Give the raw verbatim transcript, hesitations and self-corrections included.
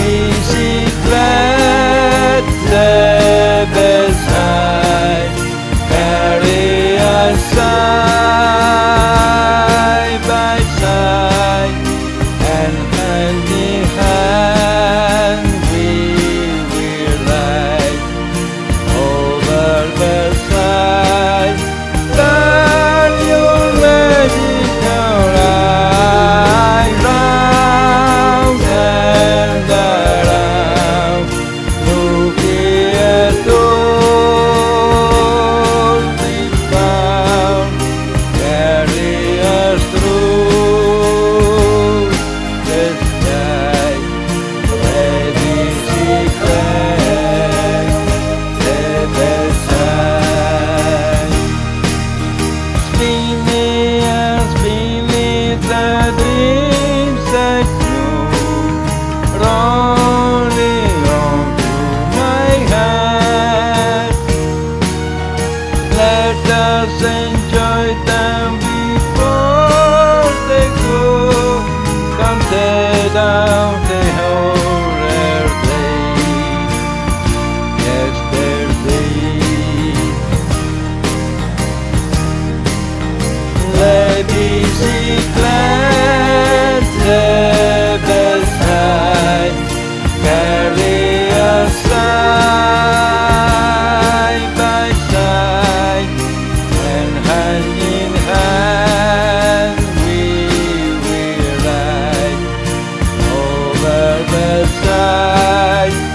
biciclette beside, carry us side by side, and hand in hand we will ride over the side. Turn your magical eye round and around, looking at all we found. Carry us through the sky, ready to climb the beside. Spinning and spinning the dreams that grew, rolling onto my heart. Let us enjoy them before they go. Counted out the whole day, yesterday. La biciclette beside, carry us side by side, and hand in hand we will ride over the side.